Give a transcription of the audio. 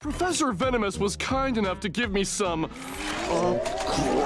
Professor Venomous was kind enough to give me some,